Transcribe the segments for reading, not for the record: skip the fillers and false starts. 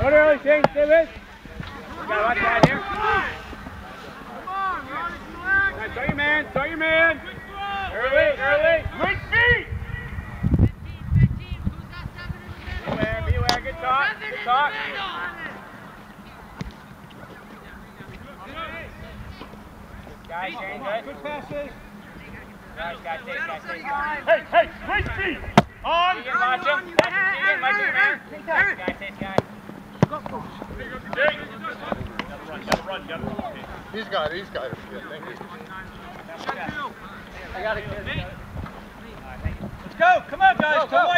Go early, Shane. Stay with. You gotta watch that here. Right, throw your man. Throw your man. Early. Quick feet. Beware. Good talk. Guys, Shane, good. Good passes. Guys, take. Hey, quick feet. On. Keegan, watch him. Keegan, watch your man. Guys. Go. Gotta run. He's got it. Yeah, thank you. I got it. Let's go. Come on, guys. Go.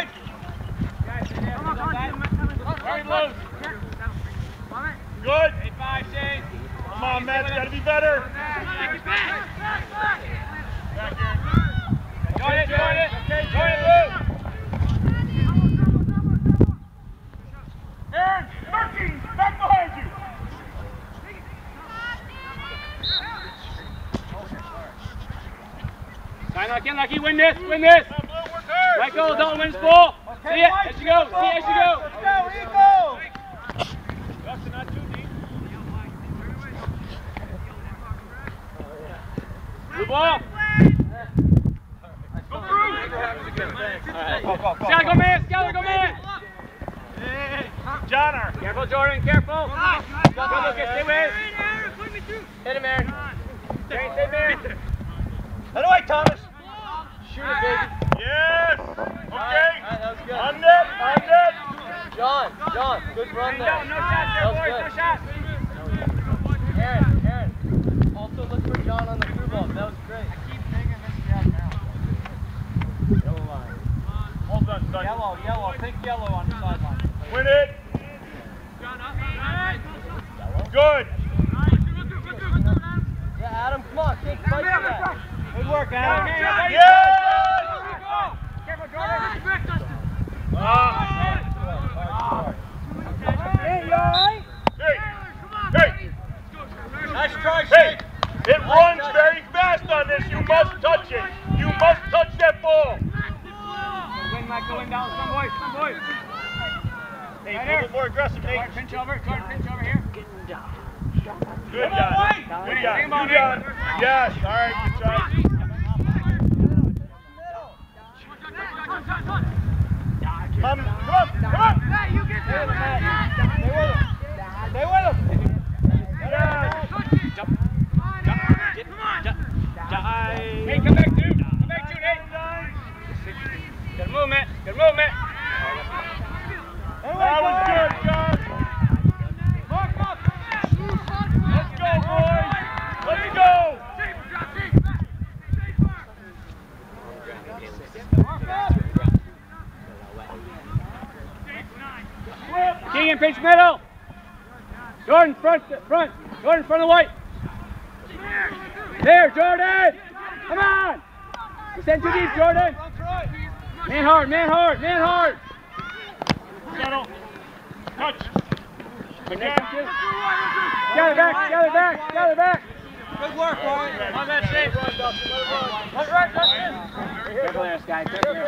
Very loose. Good. 8-5, Shane. Come on, Matt. You gotta be better. Join it. Luke. Aaron, Markings, back behind you. Sign lucky. Win this. Michael, don't win this ball. See it as you go. Let's go, Eagle. Justin, not too deep. Blue ball. Go through. Go. Skyler, go man. Johnner. Careful, Jordan, careful. Go, Lucas, stay with. Hit him, Aaron. Stay there. That away, Thomas. Shoot it, baby. Yes. Okay. That was good. On net. John, good run there. No shots there, boys, no shots. Aaron, also look for John on the through ball. That was great. I keep thinking this gap now. Yellow line. All done, son. Yellow, pick yellow on the sideline. Win it. Good. Yeah, Adam, come on, take fight for that. Good work, Adam. Yes! Careful, Jordan. Hey, you all right? Hey! Nice try, Hey! It runs very fast on this. You must touch it. You must touch that ball. Win, Mike, going down. Some boys. Hey, a little more aggressive, Nate. Pinch over here. Good guy. Yes, all right, good try. Come on. Hey, you get there. Stay with him. Yes. Hey, come back, dude. Nate. Good movement. That was good, John. Let's go, boys. Let's go. Keegan, pinch middle. Jordan, front. Jordan, front of the white. There, Jordan. Come on. You send too deep, Jordan. Man hard. Settle. Touch. Gather back. Good work, Ryan. On that shape. That's right, Justin. Careful there, Sky.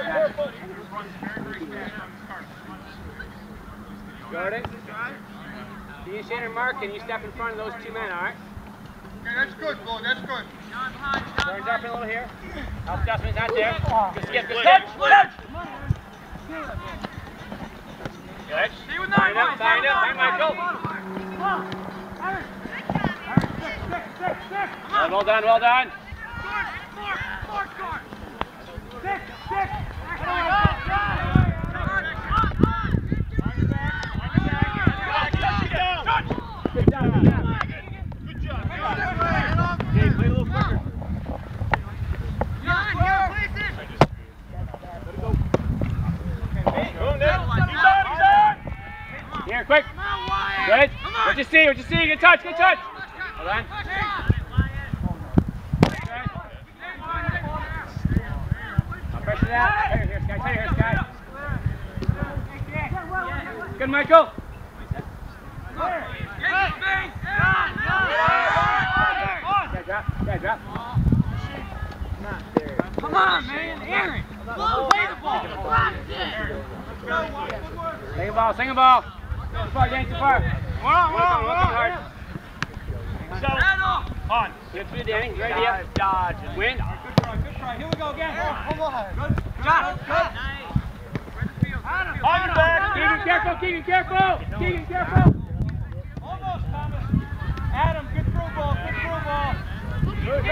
Jordan, you Shane and Mark, and you step in front of those two men, all right? Okay, that's good, Bo. That's good. Jordan, drop in a little here. Help Justin's not there. Good skip. Touch. Good. Sign up. Hey, Michael. Well done. Good job. Okay, play a little quicker. Here, quick. Good. What you see? Good touch. Hold on. I'll pressure that. Here, Sky. Good, Michael. Drop. Come on, man. Aaron. Play the ball. Sing a ball. Too far, Danny, too far. Hard. So, on. Good for you, Danny. Great idea. Dodge. Win. Good try. Here we go again. Good. John. Good. On your back. Keegan, careful. Keegan, careful. Almost, Thomas. Adam, good through ball. Good.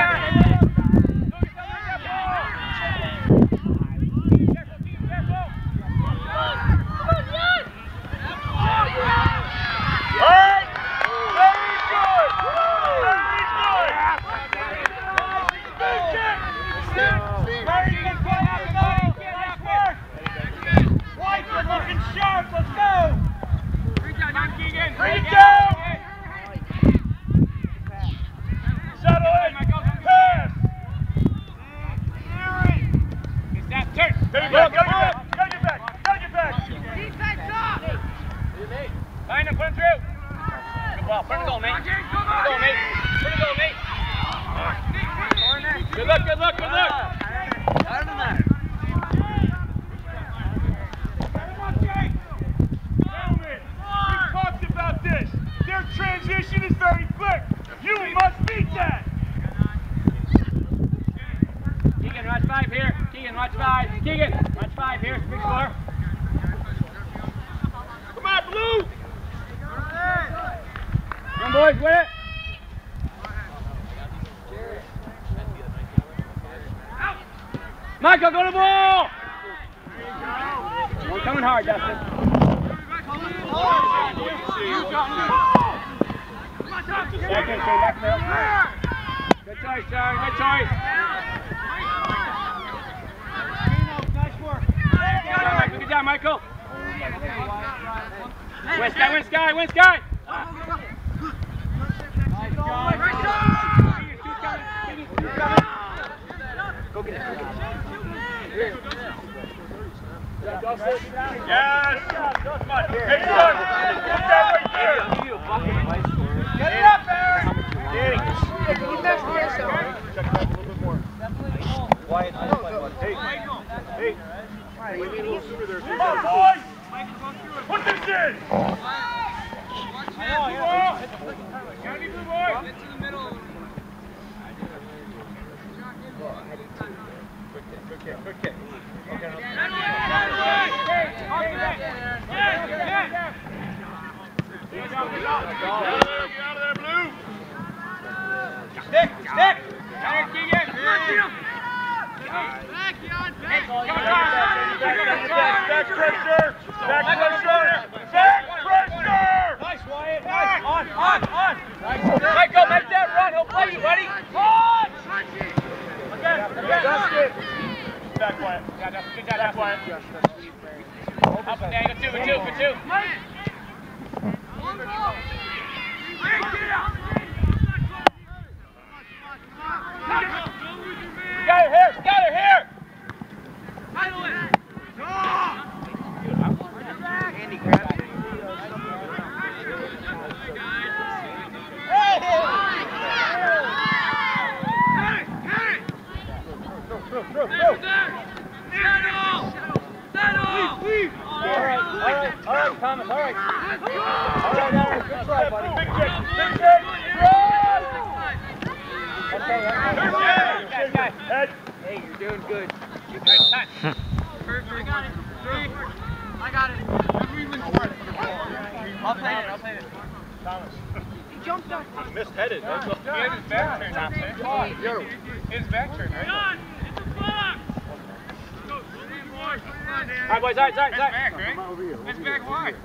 Good luck. Gentlemen, we talked about this. Their transition is very quick. You must beat that. Keegan, watch 5 here. Keegan, watch 5 here. Big score. Come on, Blue. Come on, boys, win it. Michael, go to the ball! We're coming hard, Justin. Good choice, John. Good choice. Nice work. Good job, Michael. Win, Sky. Go get it. Yes. Come on. Hey, look. Put that right there. Get it up, Aaron. Danny. Check that a little bit more. Wyatt, hey. Come on, boys. Put this in. County Blue boy. Get to the middle. Good kick. Okay. Get out of there, Blue. Stick. Keegan. Back pressure. Nice, Wyatt. Nice. On. Michael, make that run. He'll play you, buddy. On. Justin. Back, Wyatt. Good job, Wyatt. Up and down. Good two. Got her here. Andy, grab it. All right, Thomas, all right. Aaron, good try, buddy. Big kick. Okay. Head. Hey, you're doing good. I got it. I'll play it. Thomas. He jumped up. Misheaded. That's all. He had his back turned, I'm saying. His back turned, right? All right, boys, all right. Back, right? That's back wide.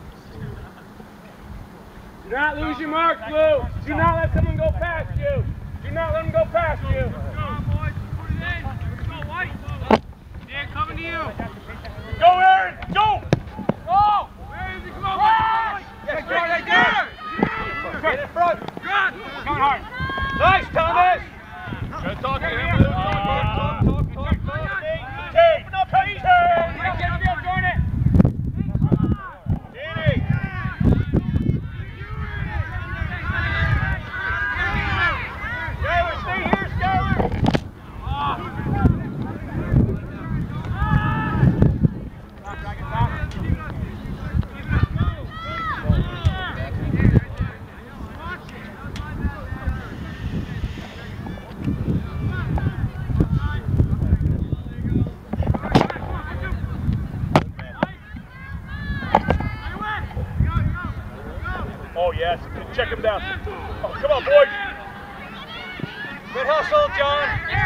Do not lose your mark, Blue. Do not let someone go past you. Do not let them go past you. Come on, boys. Put it in. Let's go, White. Dan, coming to you. Go, Aaron. Go. Go. Where is he? Come on, White. Yes, right there. Get in front. Good. Coming hard. Nice, Thomas. Good talking to him. Talk. Take. Open up, Pete. Join it. Danny. Skyler, stay here, Skyler. Yes, check him down. Oh, come on, boys. Good hustle, John.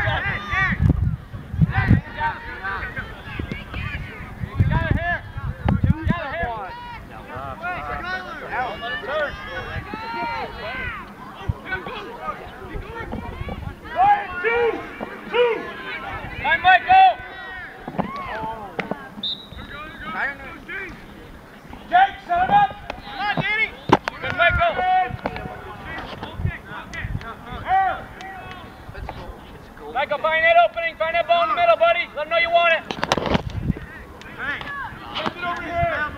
Ryan, two. Hi, Michael. Jake, set him up. Come on, Danny. Good, Michael. Michael, find that opening. Find that ball in the middle, buddy. Let them know you want it. Hey, send it over here.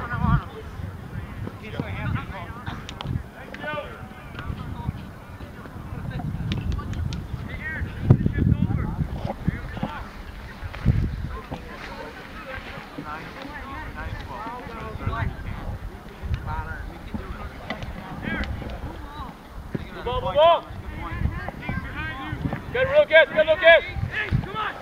Ball. Good, Lucas. Good, Lucas. Come on.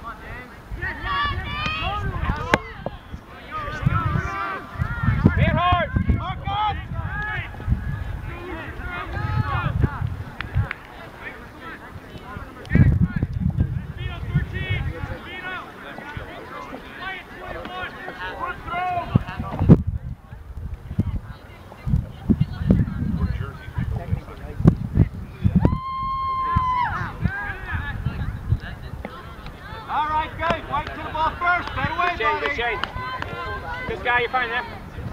Hit hard. Mark up. Good shade. This guy, you're fine there.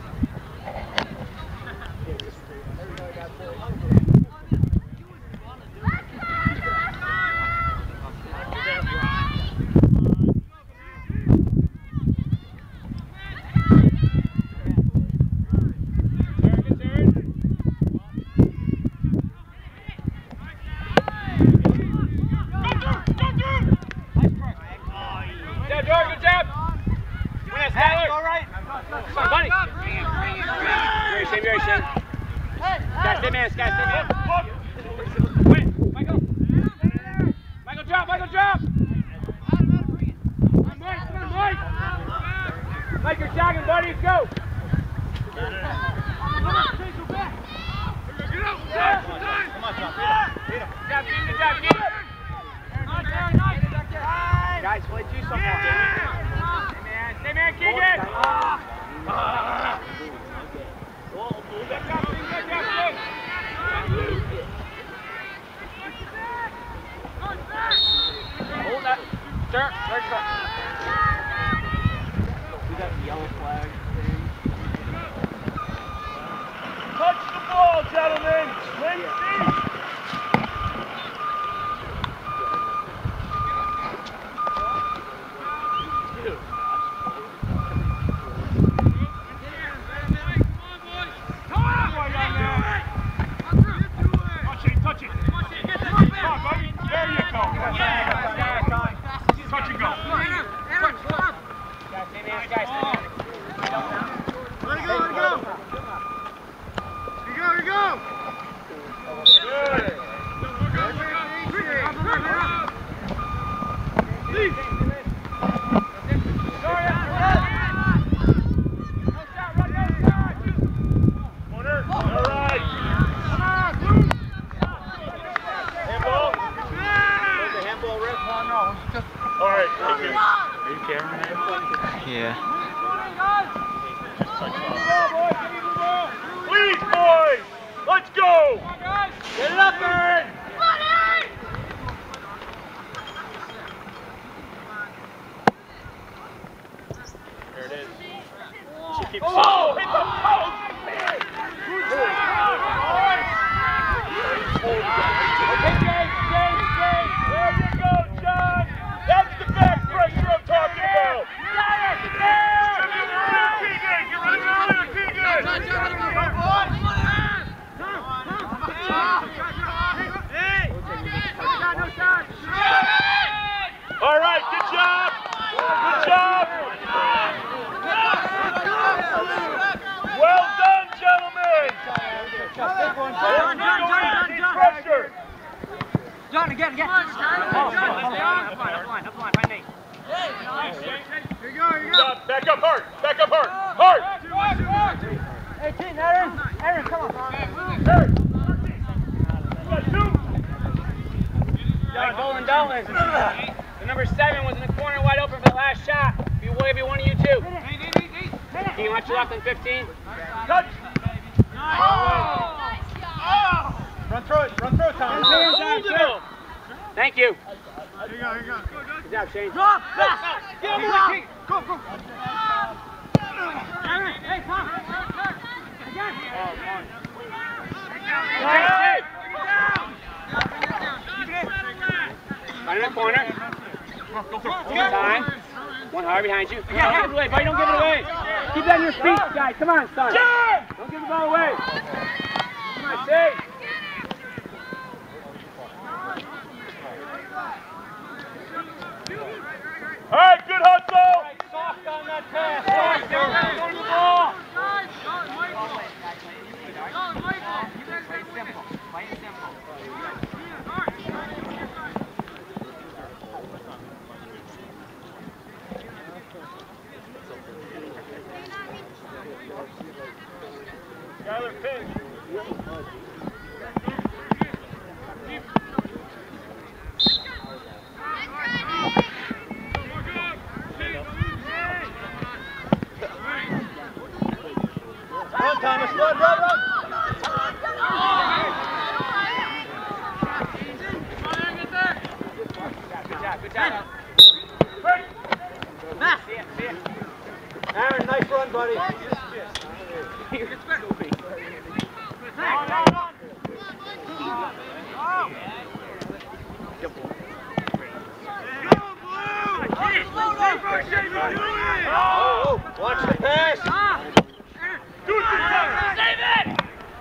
John, again. Up line, find Nate. Here you go. Back up hard. Hard. 18, Aaron, come on. only give you one of you two. Team, watch your left on 15. Touch! Oh. Run through it, Tom. Thank you. Here you go. Good job, Shane. Drop! Get him out! Go! Hey, Tom! Again! Right in the corner. Time. One hard behind you. Yeah, give it away, buddy. Don't give it away. Keep that in your feet, guys. Come on, son. Don't give the ball away. Come on, stay. All right, good hustle! Soft on that pass. Soft. Go to the ball. Skylar, pinch. Run, Thomas, run! Good job. See it. Aaron, nice run, buddy. Oh, watch the pass. Save it!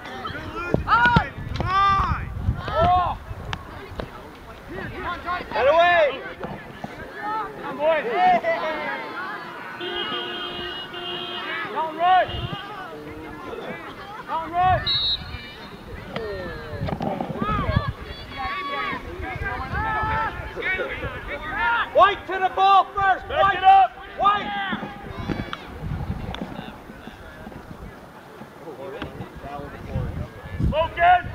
Head away. Come on, boys. Don't run. White to the ball first. Back White. it up! White. Smoking!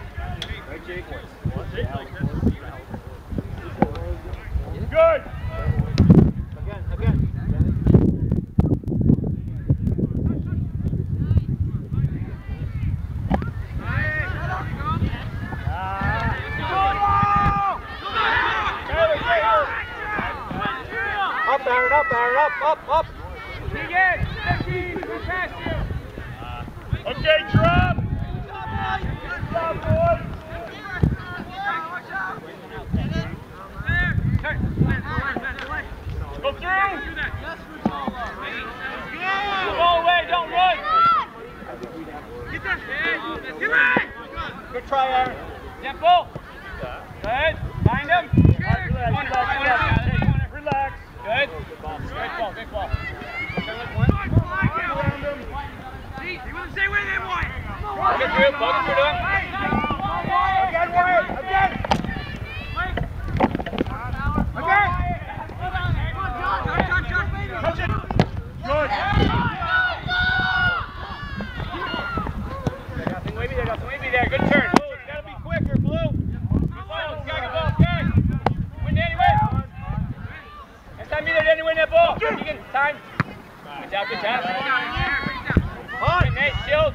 Good! Again. Up, Aaron, up. Begin. 15. We'll pass you. Okay, drop! Good job, boys! Go through! The ball away. Don't run. Good try, Aaron. Temple. Good. Find him. Relax. Good. Good ball. Good ball. Stay where they want. Ball it through to him. Again, Wyatt. Again. Touch it! Good! Nothing wavy there. Good turn. Blue, it's gotta be quicker, Blue. Okay. Win Danny, win. Next time be there, Danny, win that ball. Keegan, time. Good job. On. Nate, shield.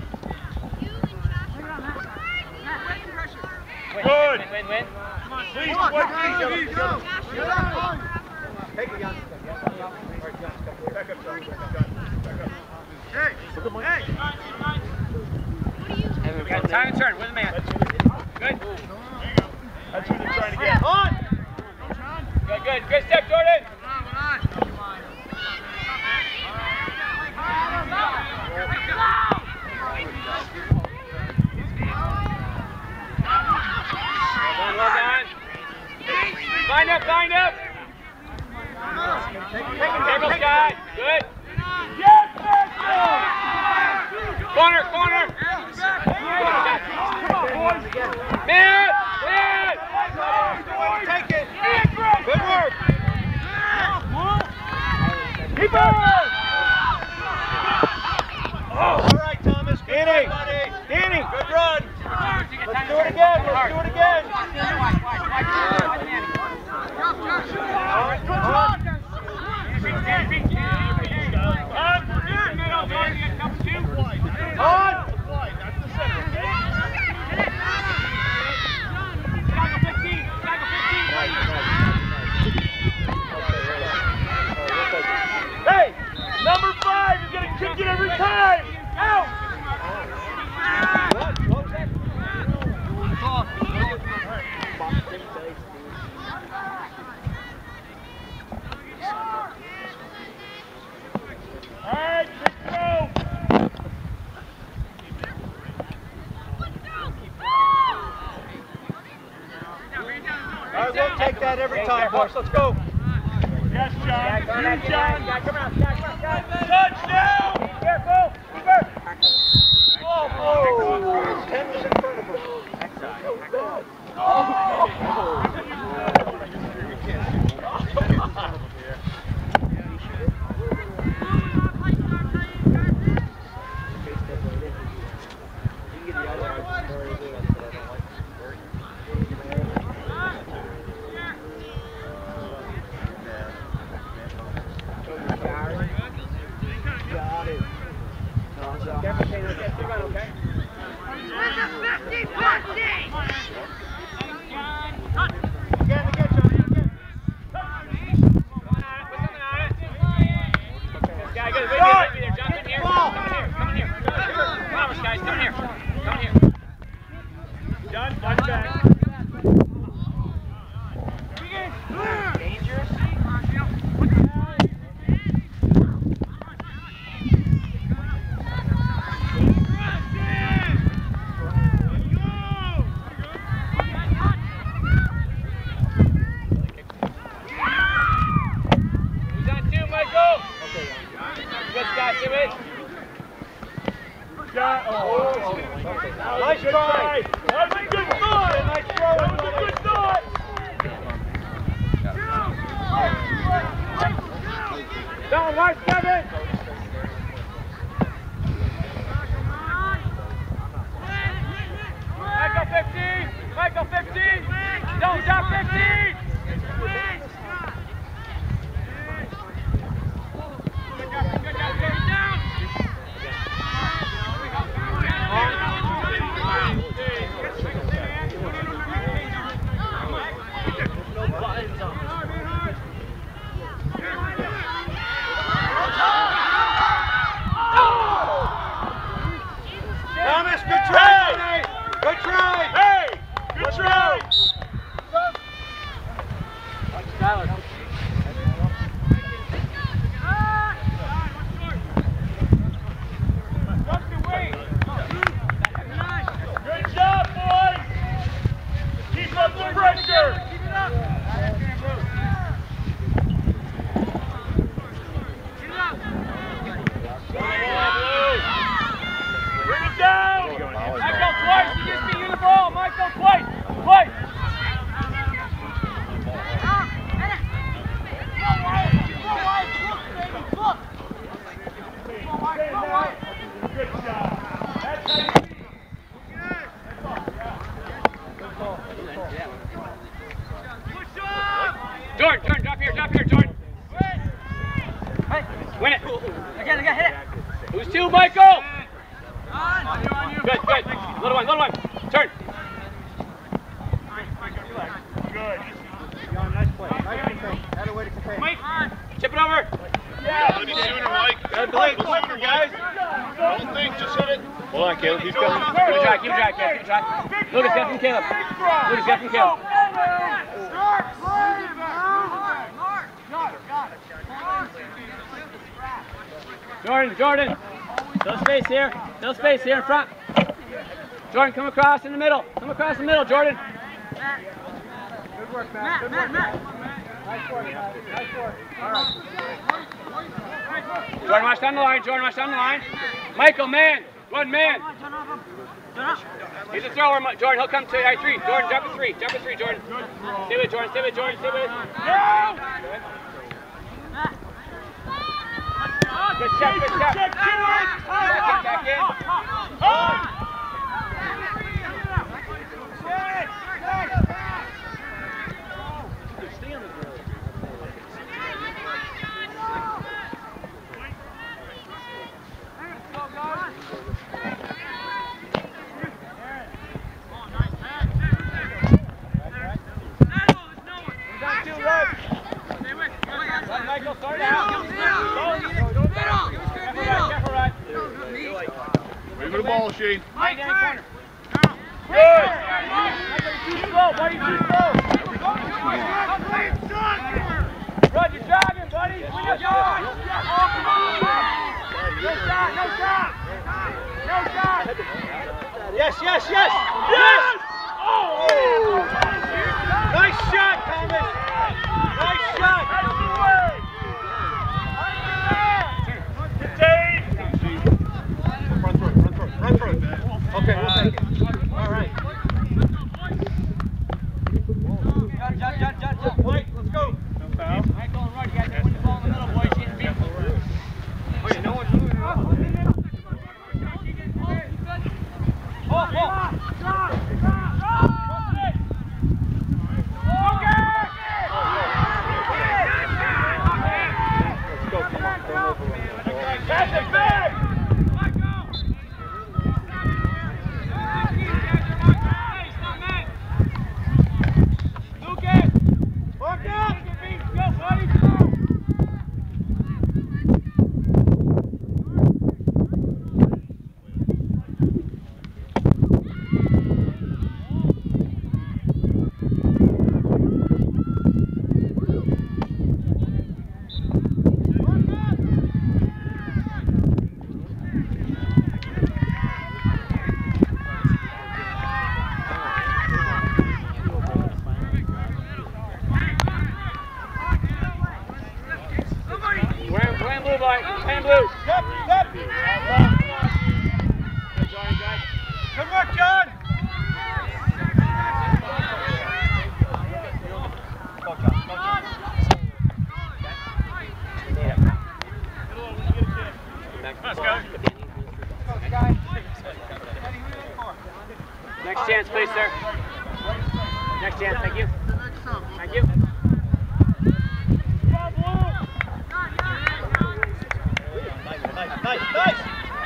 Good. Win. Please, please. Take it, Jan. Back up, John. Got time to turn. With the man. Good. That's who they're trying to get. On. Good. Good step, Jordan. Well done. Line up. Table, Scott. Good. Yes, Corner. Man. Take it. Good work. Keep on! All right, Thomas. Good run, buddy. Danny! Good run. Let's do it again. All right, good run. that every time, boys. Let's go. Yes, John. You, John. Come on, come on. Touchdown. Careful. Keeper. Oh, 10 was in front of him. Nice try. That was a good thought. Nice throw. That was a good thought. Down, watch Kevin. Michael 15. Don't drop 15. Thomas, good try. Good try. Hey, good try. Good job, boys. Keep up the pressure. Bring it down. Michael, twice. You just beat you the ball. Michael, twice. Twice. Good job. That's how you Jordan, drop here, Jordan. Win it. Again, hit it. Who's two, Michael? Good. Little one. Turn. good. Nice play. Nice contain. Had a way to contain. Mike, chip it over. Yeah. Any sooner, Mike. Gotta delay it sooner, guys. Don't think, just hit it. Hold on, Caleb. Keep coming. Keep it dry, Caleb. Keep it dry. Lucas, get from Caleb. Lucas, get from Caleb. Jordan. No space here in front. Jordan, come across in the middle. Jordan. Good work, Matt. Nice work, Matt. Nice work. All right. Jordan, watch down the line. Michael, man. One man. He's a thrower, Jordan. He'll come to I3. Jordan, jump to three, Jordan. Stay with Jordan. Good check. Back in. Michael, start out. Wave the ball, Shane. Right down the corner. Good. Too slow, buddy. Rod, you're jogging, buddy. No shot. Yes. Yes! Oh! Nice shot, Thomas. chance, please, sir. Next chance, thank you. Thank you. Nice.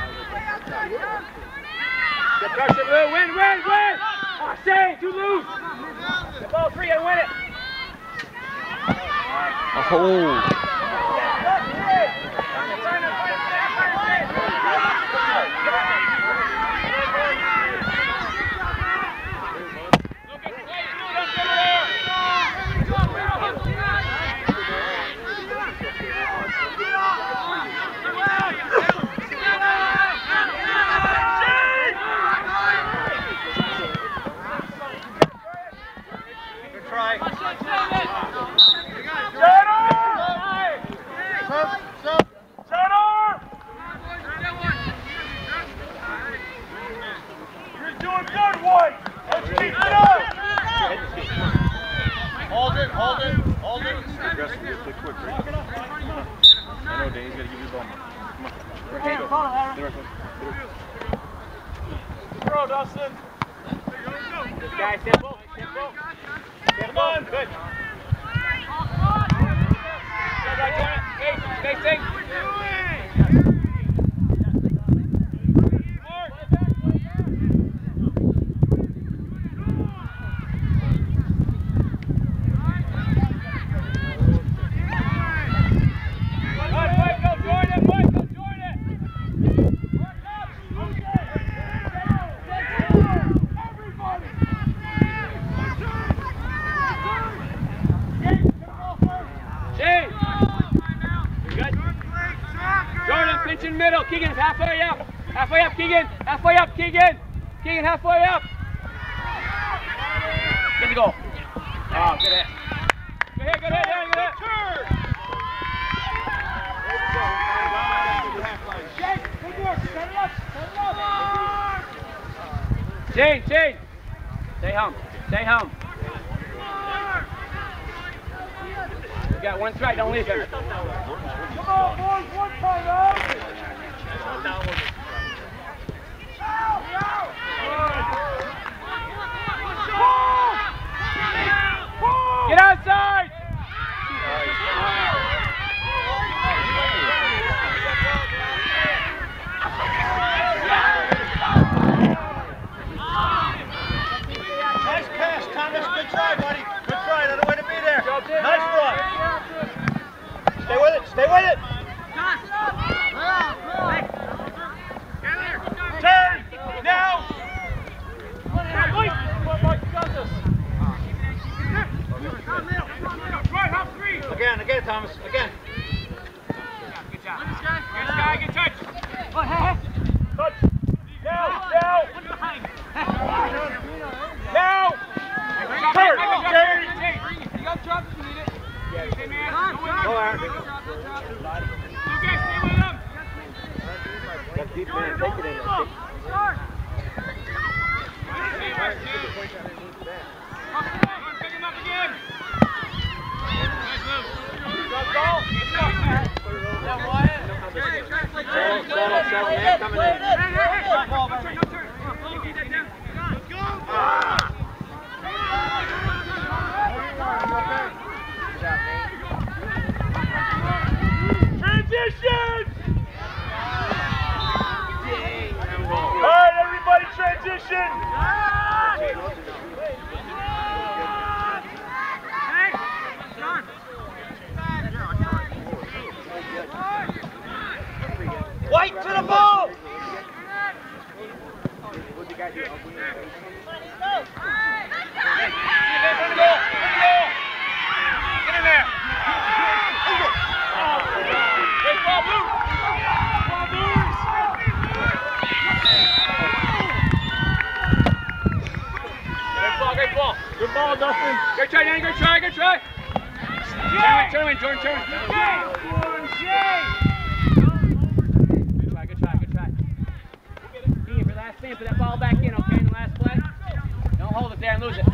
Good pressure, Blue. Win. Oh, Shane, too loose. The ball free, gotta win it. Oh. Hold it. Aggressive, just play quick, right? I know, Danny's got to give you the ball. Come on. Throw, Dustin. Good guy, simple. Come on. Good. Spacing. In middle, Keegan, halfway up, Keegan, Keegan, halfway up. Get the goal. Oh, good hit. Good hit. Shane, stay home. You got one strike, don't leave him. Come on, boys, one time out. Get outside! Nice pass, Thomas. Good try, buddy. Good try. Another way to be there. Nice run. Stay with it. Turn! Now! Again, Thomas. Again. Good job. Good touch. Touch! Now! Turn! You got drops if you need it. Hey, man. Go, Aaron. Lucas, stay with him. Got deep man. Take it in. Pick him up again. Transition! All right, everybody, transition! White to the ball! What'd you guys do? Get in there! Great ball, Blue! Great ball! Good ball, Dustin! Good try, Danny, good try! Turn in, Jordan, turn! Good try. Keegan, for that spin, put that ball back in, okay, in the last play. Don't hold it there and lose it.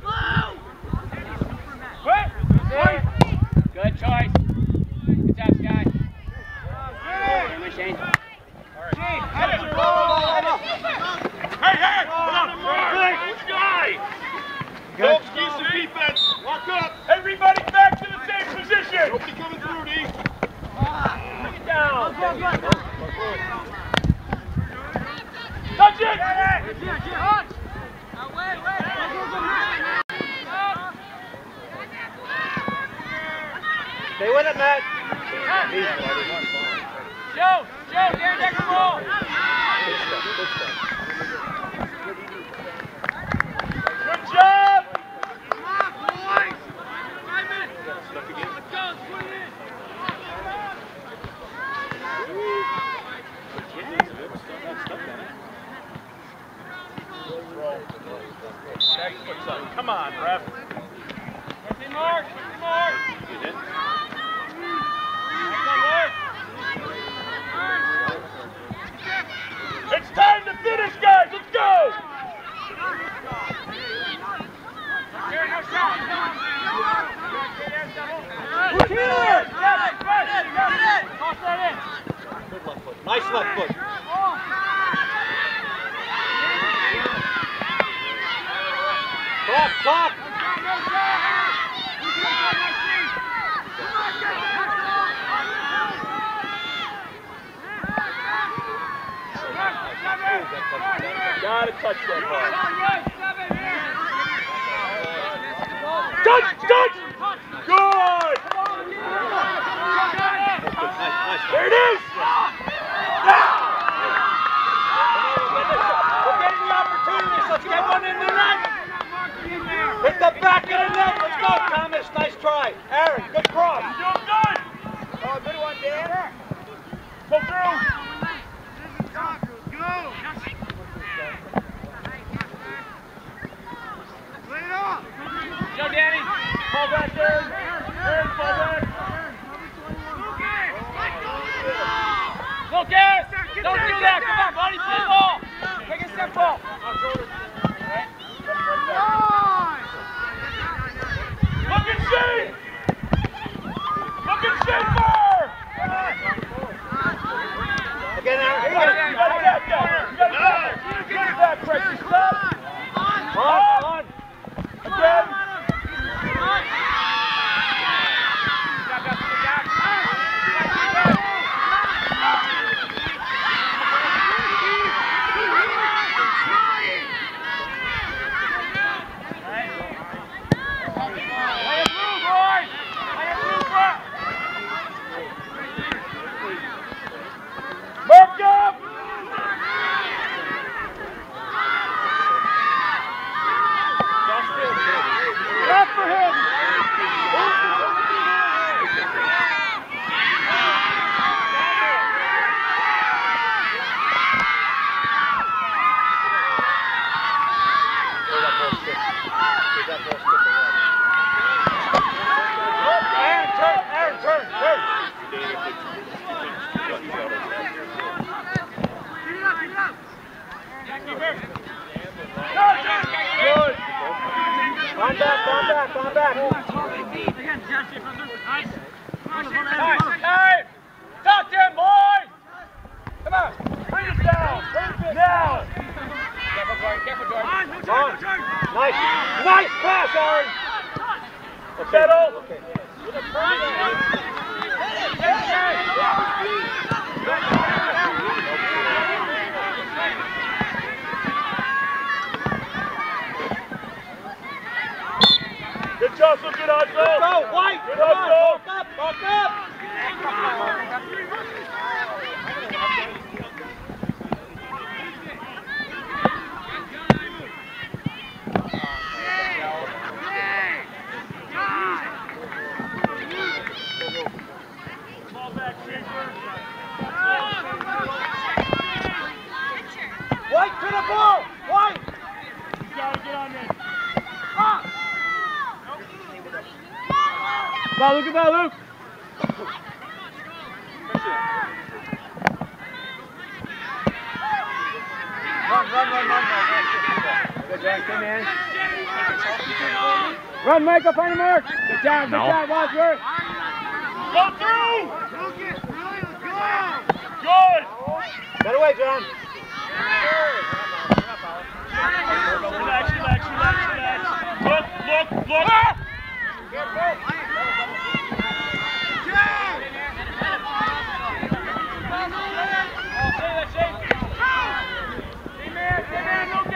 Good choice. Good job, Sky. Good Shane. Hey! Come on! Stay with it, Matt. Joe, Darren Decker ball. Good job! Come on, boys. 5 minutes. Let's go, let's put it in. Come on, ref. Mark. It's time to finish, guys. Let's go. Who's here? Nice left foot. Talk. Gotta touch that ball. Touch! Good! Nice. There it is! We're getting the opportunities. Let's get one in the net. Hit the back of the net. Let's go, Thomas. Nice try. Aaron, good cross. You're doing good! Oh, good one, Dan. Go through! Joe, Danny. Ball back there. Aaron, ball back. Lucas, don't do that. Come on, buddy. Play ball. Take a step ball. Look at Shane! Look at Schaefer! Again, Aaron. You got that, Good that, pressure stop. On. Again. Mark up! Back for him! Aaron, turn. Good. On back. Hey, talk to him, boys. Come on. Bring us down. Now. Careful, Jordan. On. Nice pass, Aaron. Settle. Good job, so good hustle. Go, White. Good Come on, hustle. walk up. Ball back, Schaefer. White to the ball. White. You gotta get on this. Ball, Luke. Run. Good job, man. Run, Michael, find a mark. Good job, Wadsworth. Go through. Good. Get away, John. Relax. Look. Hey, man, look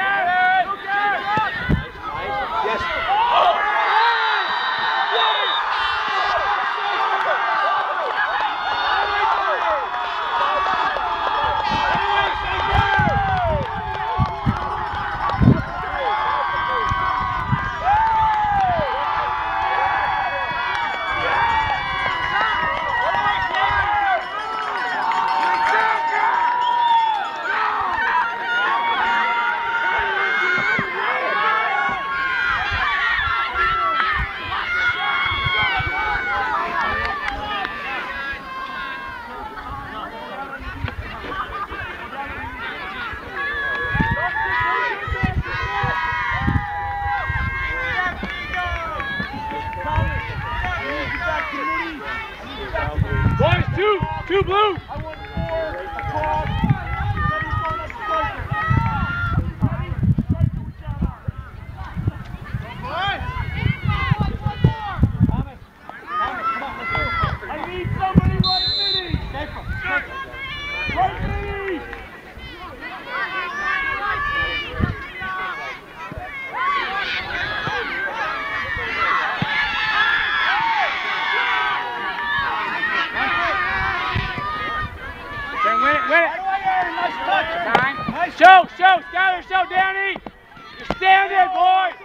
Show, Skyler, show, Danny. You're standing, boys.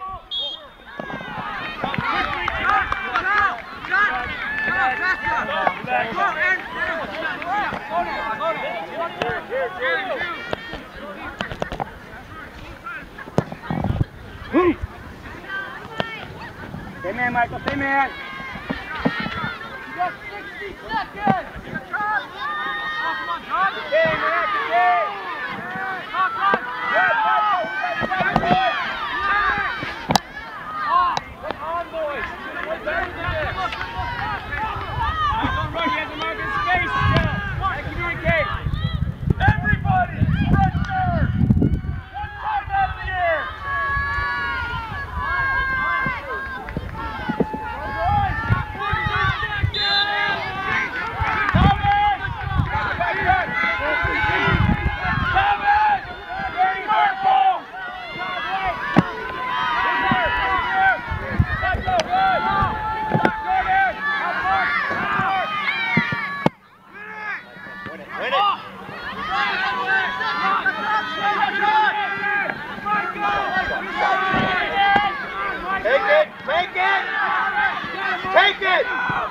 Stay man, Michael, stay man. You got 60 seconds. Everybody, pressure! One time out the air! Take it!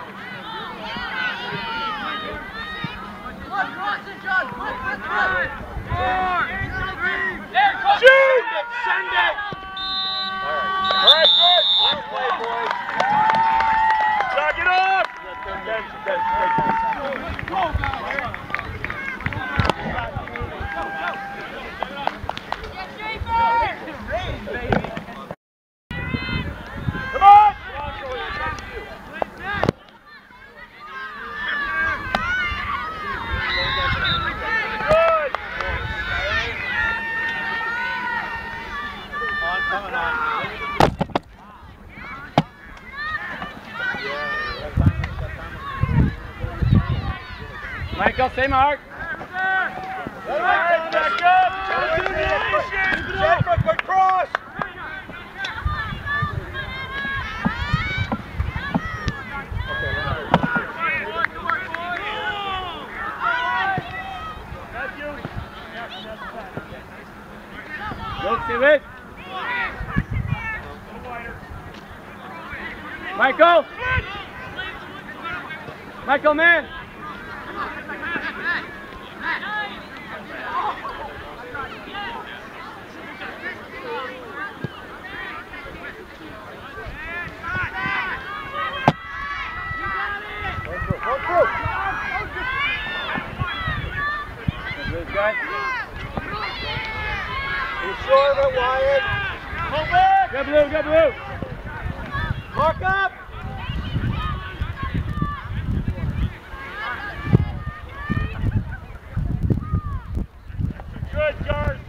Shoot! Send it! All right, good. Well played, boys. Knock it off! Come on! Good! Coming on. Michael, stay mark. Back up! Shepard, good cross! Luke, stay with. Michael! Michael, man! Good. You sure of it, Wyatt? Go back! Good blue, good blue. Mark up! Good, Garth!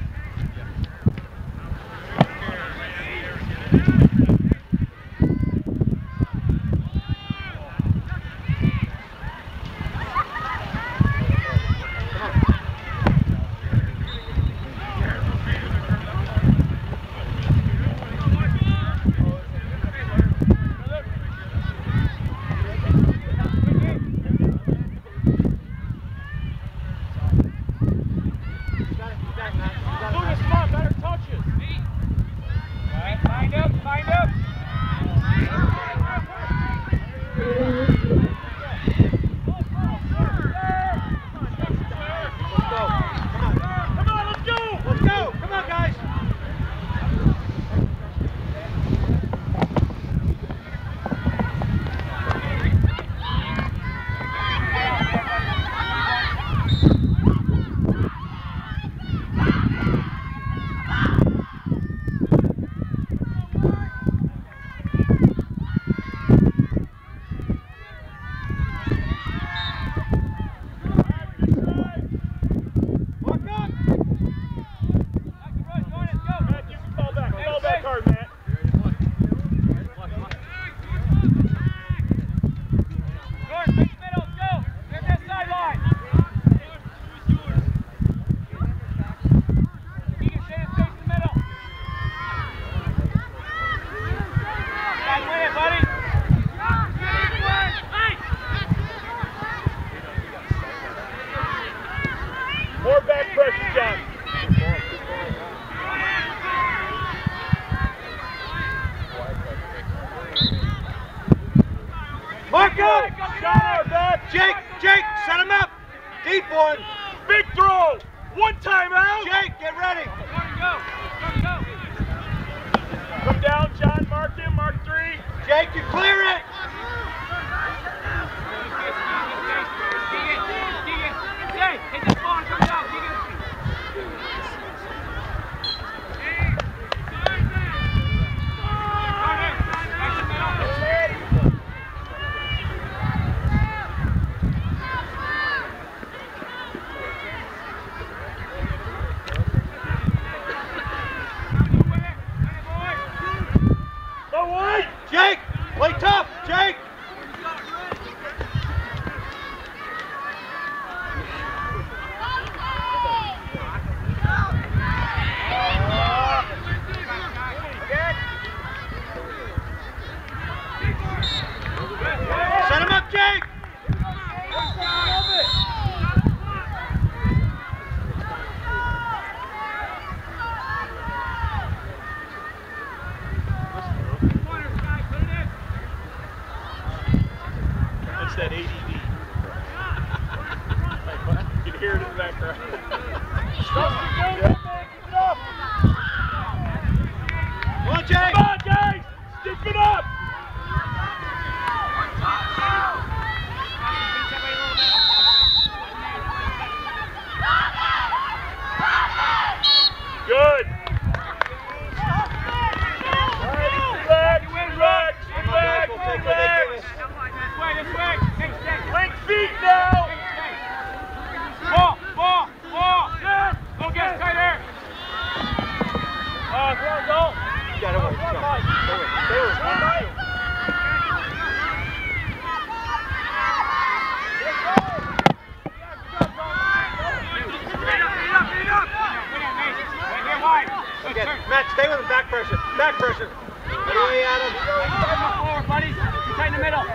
Jake, you clear it! Hit this ball and come down. Jake, play tough, Jake! Set him up, Jake! That's that ADD. You can hear it in the background. Come on, Jake! Come on, guys! Stick it up! Good. Link feet now. Ball. Good. Go get it, tighter. Go. You got it, stay with it. Again, Matt, stay with him, back pressure. Back pressure. Get away at him. Forward, buddies. You tighten the middle.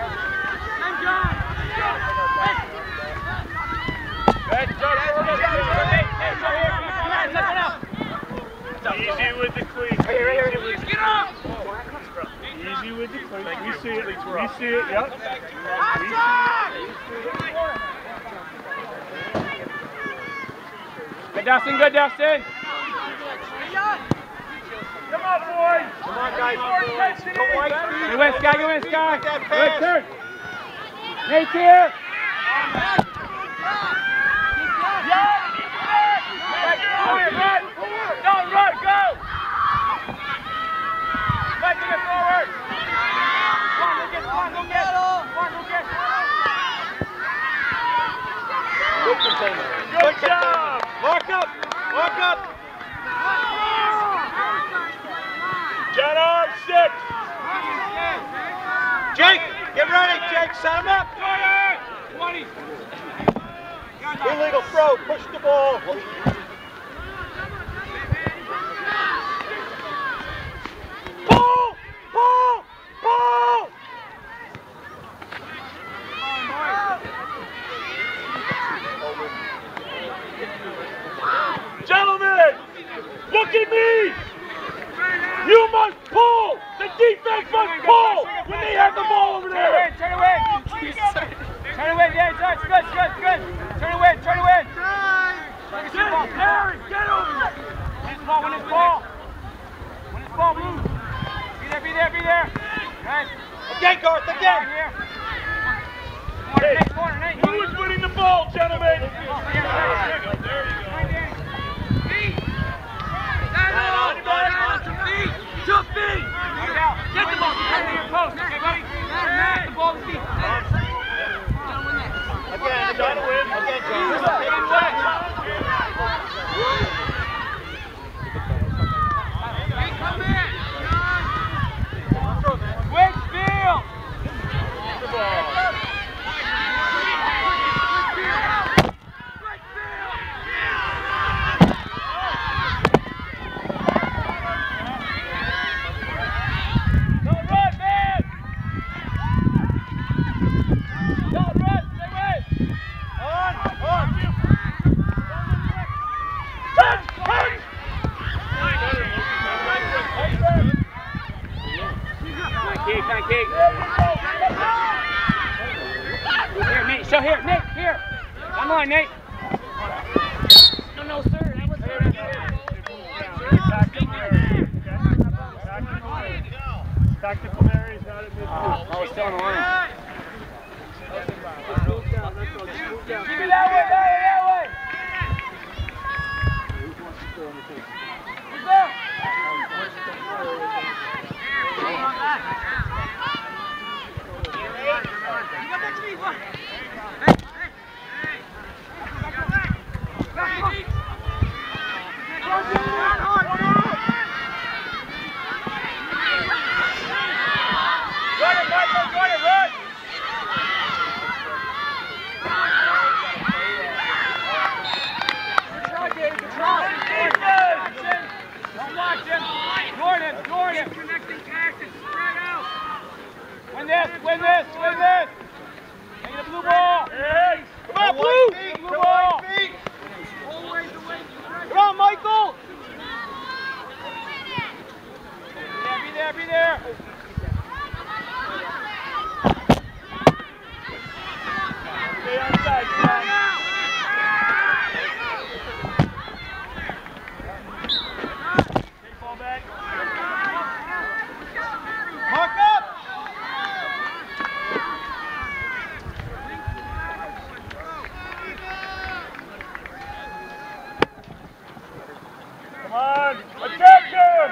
Easy with the cleat. Get up! Easy with the cleat. We see it. We see it. Yep. Good, Dustin. Come on, boys. Come on, guys. Don't like Good win, Sky. Good turn. Nate's here. Don't run, go! Let's get forward. Go get. Good container. Good job! Mark up. Get on 6. Jake, get ready, Jake. Set him up. 20. Illegal throw. Push the ball. Ball! Gentlemen, look at me! You must pull! The defense must pull when they have the ball over there! Turn away. Yeah, it's good. Turn away. Harry, get over there! Win this ball. Move. Be there. Right. Again, Garth, again. Here. Hey, Corner, Nate. who is winning the ball, gentlemen? There you go. Jump feet. Get the ball. Get your post. Okay, buddy. Get the ball to feet. Again, John. Again, John. Wakefield. Here, Nate, here. Come on, Nate. No, sir. That was Tactical Mary's not in this. Win this! Take the blue ball! Hey. Come on, blue! Blue ball! Come on, Michael! Be there! Stay outside, John. Take ball back. Mark up! Come on, attack him!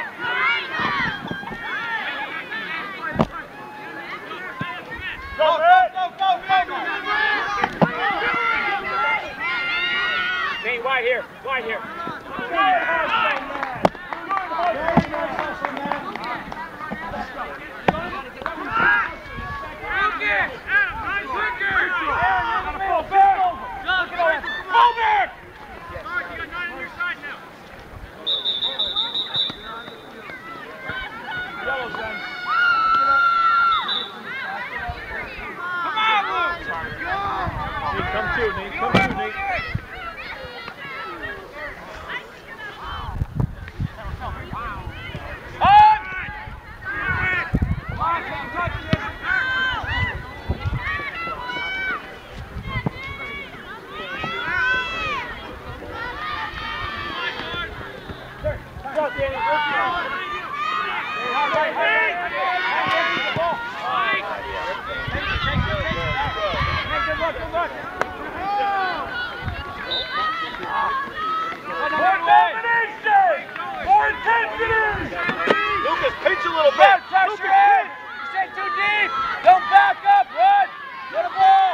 Go, go! Nate, wide here. Come to, Nate. More intensity! Lucas, pinch a little bit. Pressure in! You stay too deep! Don't back up, run! Get a ball!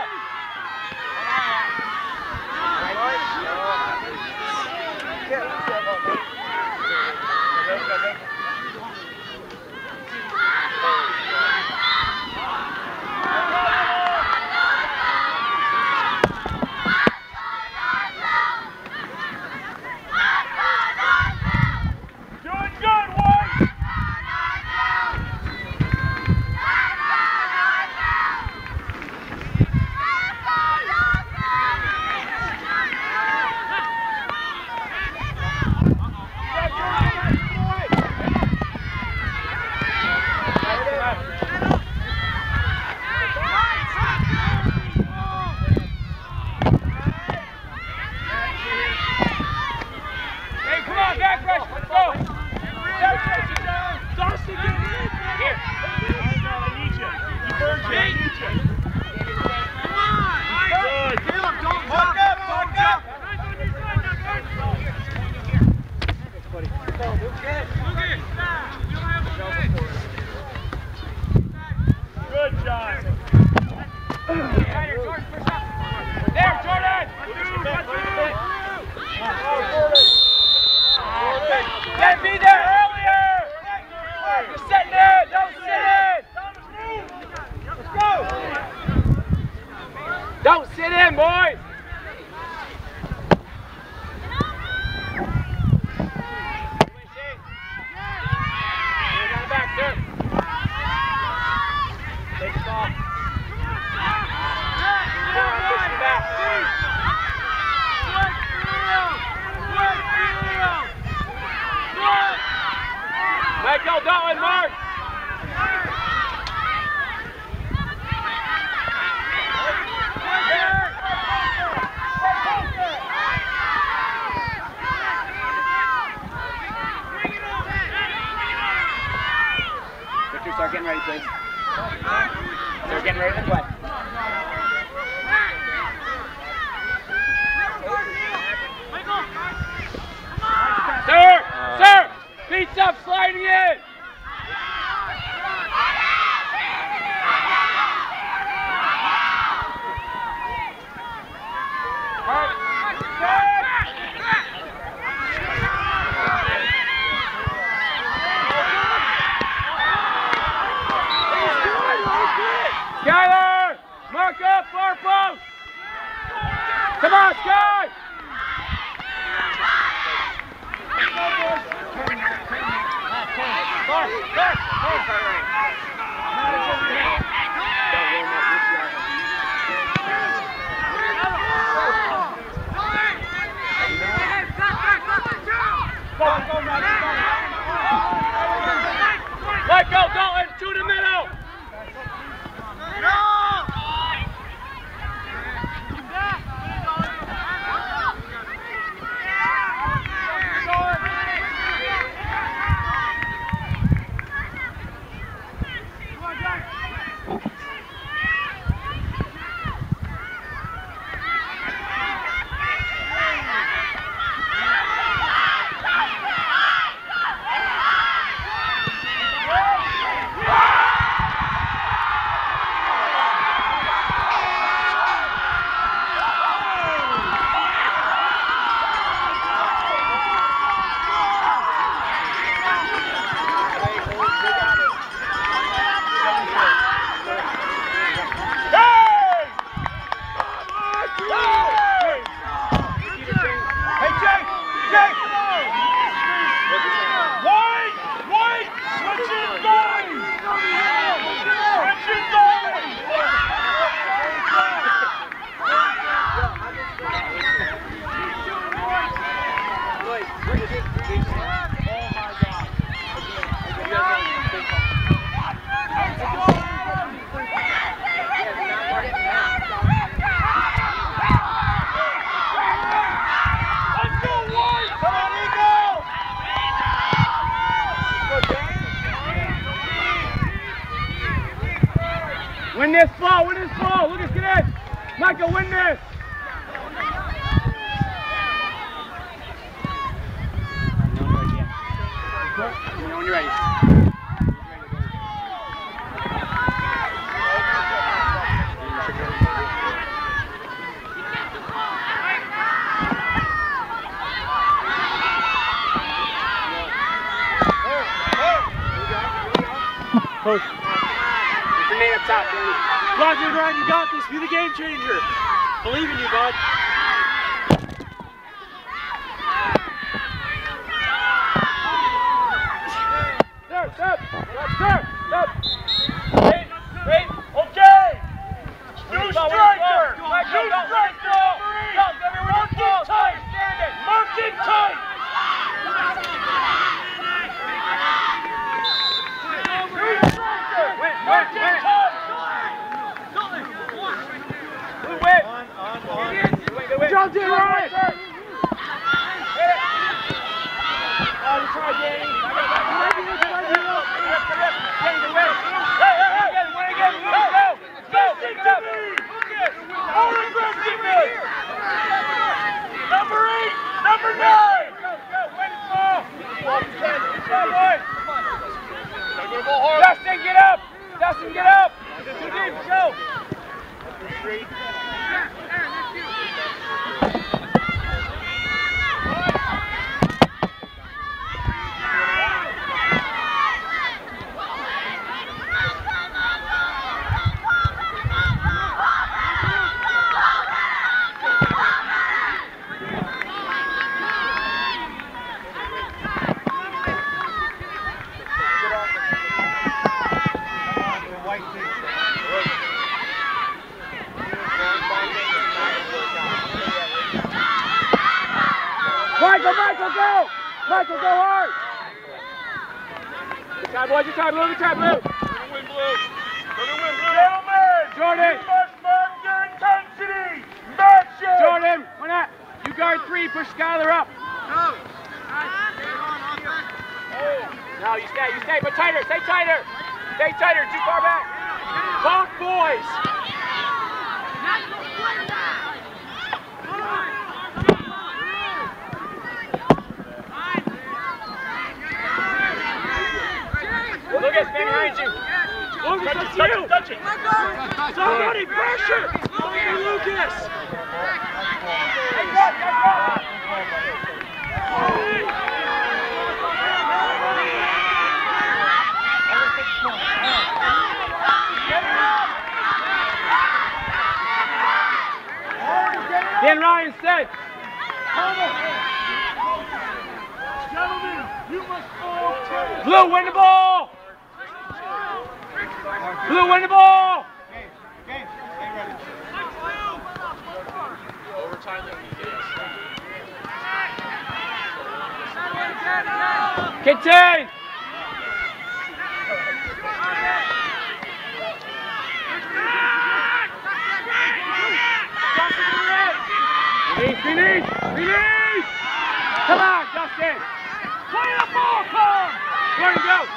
Doing good, White! Hey, come on, back rush, let's go! Dawson, get in! Here. I need you. You burned you. I need you. Good. Caleb, don't mark up! Good, John. There, Jordan! Gotta be there earlier! You're sitting in! Don't sit in! Let's go! Don't sit in, boys! Hands on the back, sir. Take the ball. Push it back. Michael, Dalton, Mark! Victor, start getting ready, please. Start getting ready to play. Sir! Feet up, slow! Let go, Dalton! To the middle! Win this ball, win this ball. Lucas, get in. Michael, win this. You know when you're ready. Coach. Remain up top, Danny. Roger, Ryan, you got this. Be the game changer. Believe in you, bud. Stop. Wait. Okay. New striker. New striker. Mark it tight. Mark it tight. Good job, Jim, Ryan! Try, Danny. Number 8, number 9. Dustin, get up! Dustin, get up! Too deep, go. Michael, go! Michael, go hard! Good try, boys. Good try, Blue. Good try, Blue. Gentlemen, Jordan. you must match your intensity. Match it. Jordan, why not? You guard 3. Push Skylar up. No, you stay. But tighter. Stay tighter. Stay tighter. Too far back. Both boys. Lucas, stand behind you. Lucas, that's you. Touch it. Somebody pressure. Lucas. Dan Ryan said. Gentlemen, you must all take. Blue, win the ball. Blue, win the ball! Game. Stay ready. Contain! Finish! Come on, Justin! Play the ball, Tom! Go!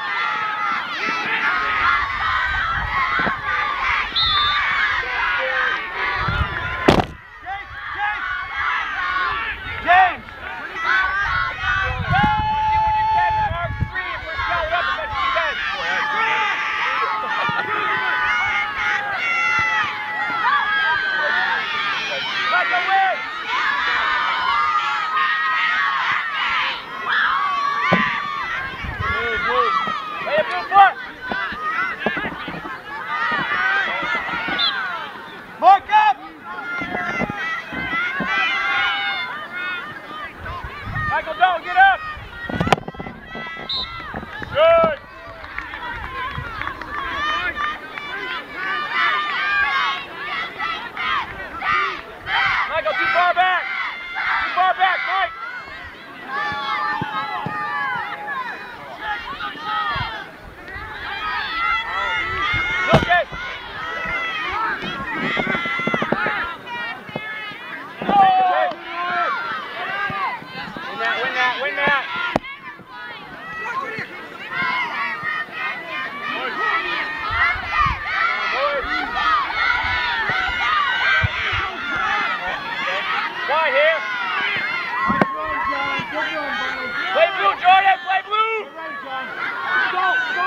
James! Mark up! Michael, don't get up! Good! Michael, too far back! Too far back, Mike! Okay! Win that! Why here? Play blue, Jordan! Play blue! Go!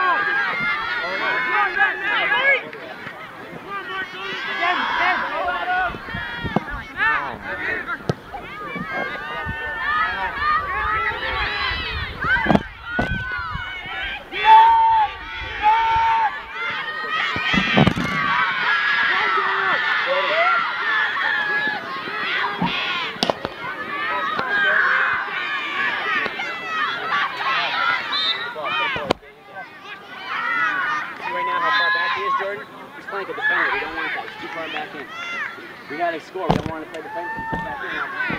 Like a defender, we don't want that. It's too far back in. We gotta score. We don't want to play defense. Get back in.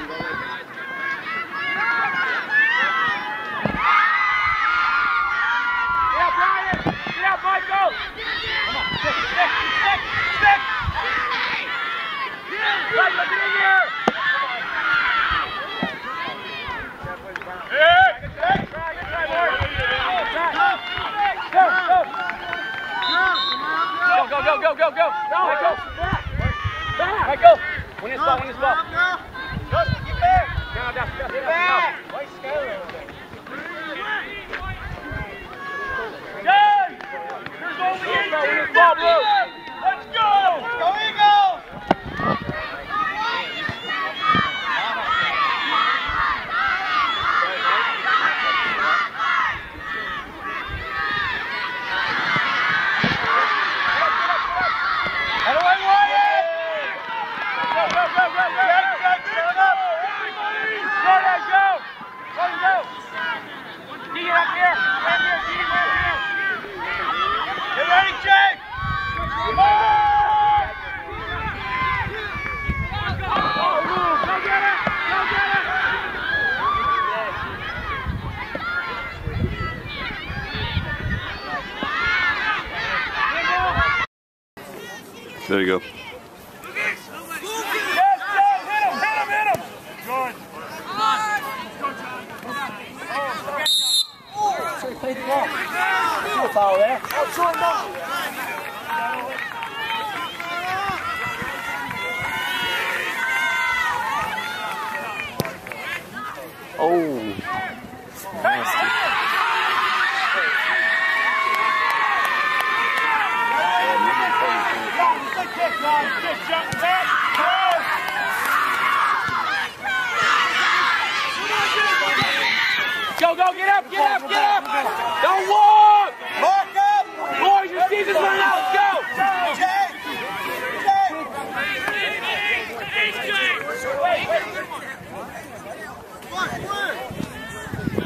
Yeah, Brian! Yeah, Michael! Come on, stick! Right, look it in here! Go! Michael! Back! Michael! Win his ball! Justin, get back! Get back! Jay! There's only 8 in his ball, Blue! Let's go! Go Eagles! Get ready, Jake! Come on! There you go. Play the ball. No foul there. Oh. Go, get up! Don't walk! Mark up! Boys, your season's running out, let's go! Jake!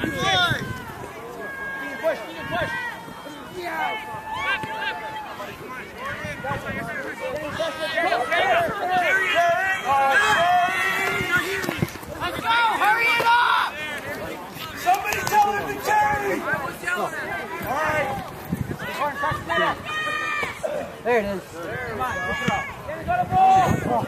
Push. There it is. Come on, pick it up. Go to ball.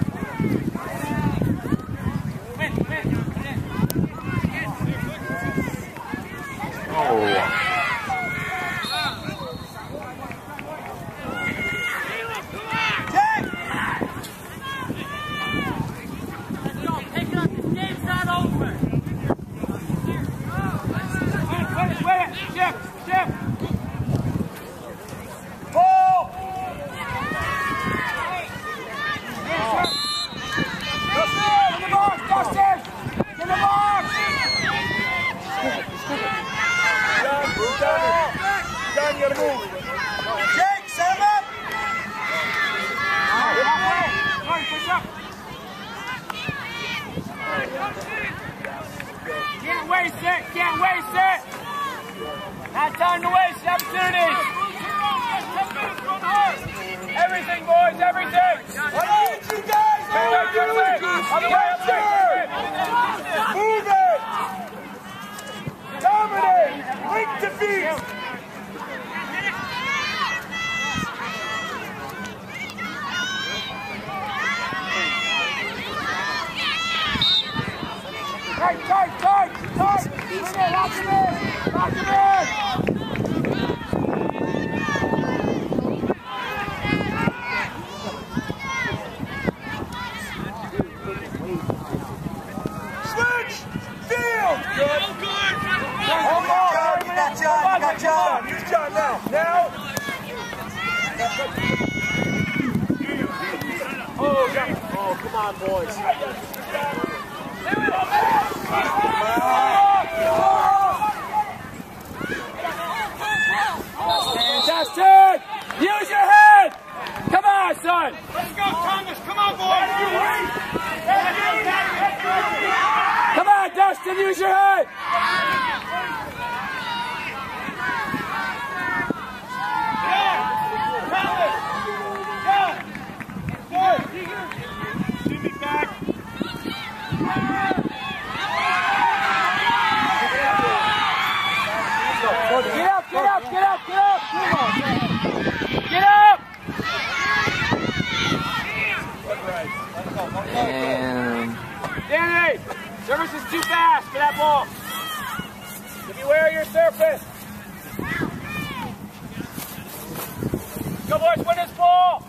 Can't waste it! Can't waste it! Not time to waste opportunities! Everything, boys, everything! I need you guys! On the way up there! Move it! Dominate! Link defeat! Tight! Bring it, lock him in! Lock him in! Switch! Field! Good! Hold on, you got John, you got John. Use John now. Now! Oh, come on, boys. Fantastic! Use your head! Come on, son! Let's go, Thomas! Come on, boys! Come on, Dustin, use your head! See me back. Get up! Get up! And Danny! Service is too fast for that ball. Be aware of your surface. Go, boys, win this ball!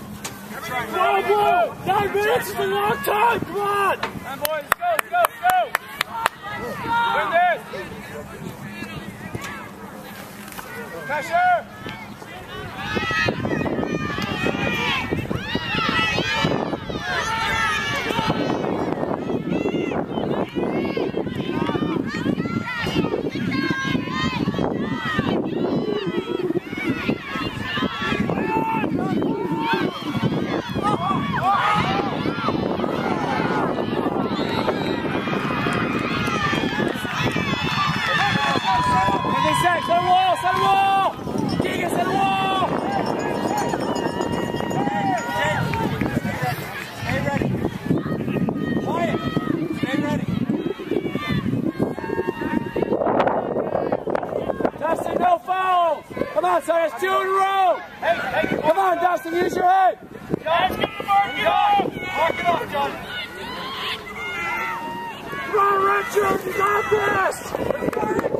Go! 9 minutes is a long time! Come on! Come on, boys, go! Win this! Pressure! Set the wall! Keegan, set the wall! Stay ready. Quiet. Stay ready. Dustin, no fouls! Come on, son, it's 2 in a row! Come on, Dustin, use your head! Guys, get the mark it off! Mark it off, John. Come on, Richard! You got this!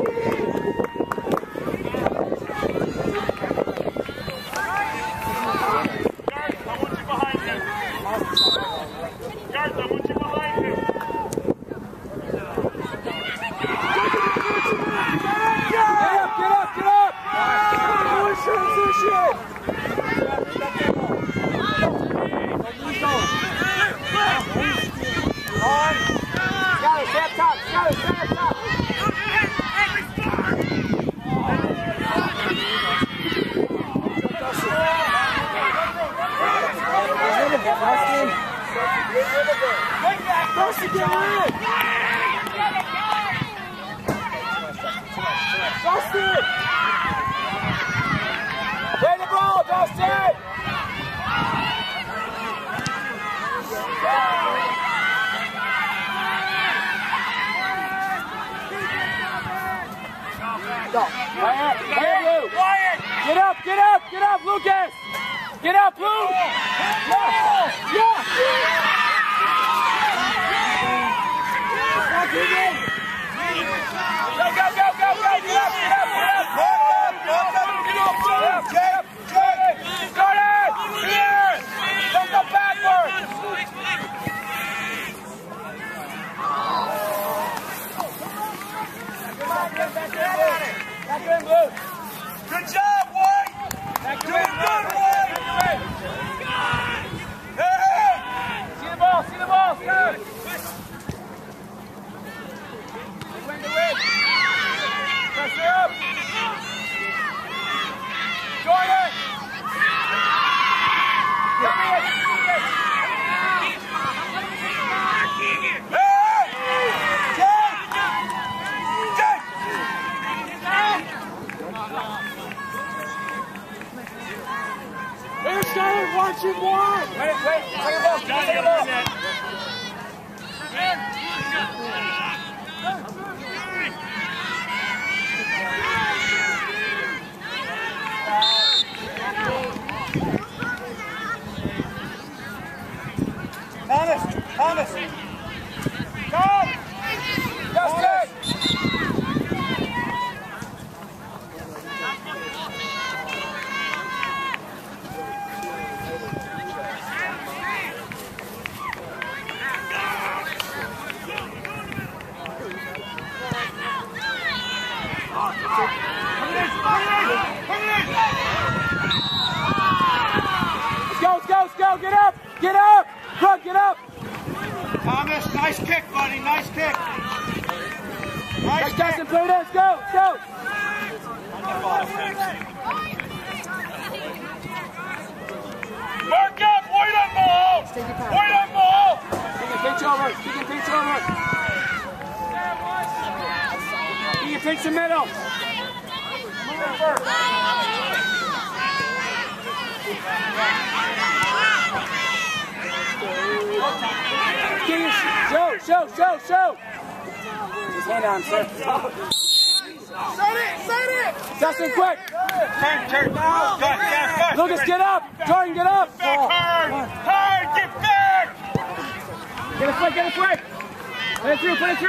Play the ball, Dustin! Quiet, Blue. Get up, Lucas. Get up, Blue. Yeah. Go. Get up. Start it. Here. Don't go backwards. Back in, Blue. Good job, White. Doing good, White. Hey! See the ball. Good. Win. Pressure up. Jordan. Watching one. Wait. Take the ball. Thomas. Go. Justin. Let's go. Get up. Crook, get up. Thomas, nice kick, buddy. Nice kick. Nice Justin, play this. Go. Mark up. White on ball. He can pinch over. He can pinch the middle. Move first. Show. His hand on, sir. Set it. Justin, quick. Turn. Go. Lucas, get up. Jordan, get up. Hard. Get back. Get it quick. Put it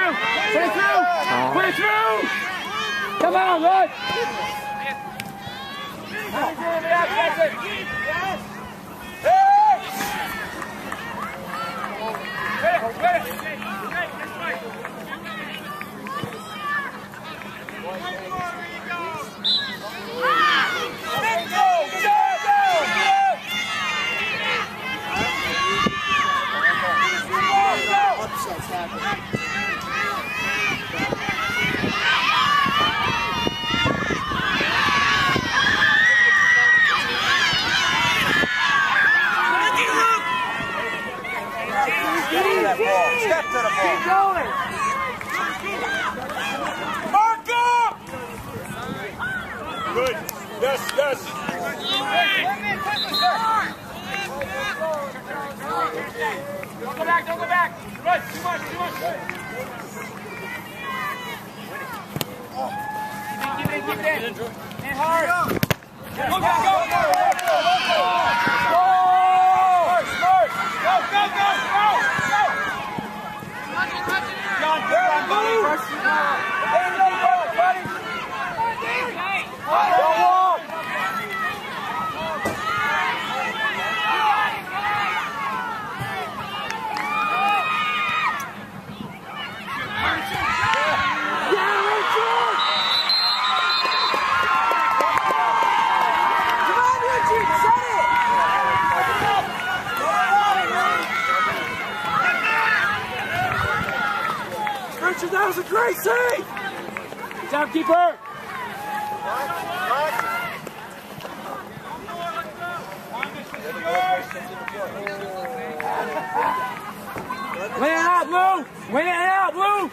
through. Come on, Rod. Upsets happen. Step to the ball. Keep going. Mark up! Good. Yes. Don't go back. Right, too much. Keep it in. And hard. Go. Smart. Go. John, buddy. Don't walk. That was a great save! Good job, keeper! Win it out, Blue!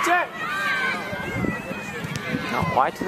check. No, why too?